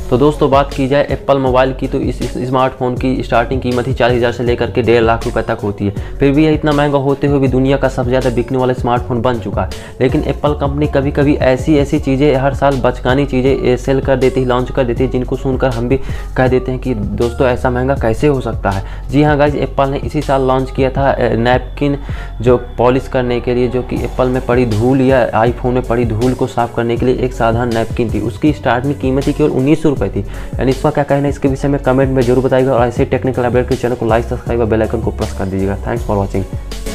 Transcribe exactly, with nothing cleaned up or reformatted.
तो दोस्तों बात की जाए एप्पल मोबाइल की तो इस स्मार्टफोन की स्टार्टिंग कीमत ही चालीस हज़ार से लेकर के डेढ़ लाख रुपए तक होती है। फिर भी यह इतना महंगा होते हुए भी दुनिया का सबसे ज़्यादा बिकने वाला स्मार्टफोन बन चुका है। लेकिन एप्पल कंपनी कभी कभी ऐसी ऐसी चीज़ें हर साल बचकानी चीज़ें सेल कर देती है, लॉन्च कर देती है, जिनको सुनकर हम भी कह देते हैं कि दोस्तों ऐसा महंगा कैसे हो सकता है। जी हाँ गाइज, एप्पल ने इसी साल लॉन्च किया था नैपकिन जो पॉलिश करने के लिए, जो कि एप्पल में पड़ी धूल या आईफोन में पड़ी धूल को साफ करने के लिए एक साधारण नैपकिन थी। उसकी स्टार्टिंग कीमत ही केवल उन्नीस सौ रुपये थी। यानी इसका क्या कहना है इसके विषय में कमेंट में जरूर बताइएगा और ऐसे टेक्निकल अपडेट के चैनल को लाइक, सब्सक्राइब और बेल आइकन को प्रेस कर दीजिएगा। Thanks for watching.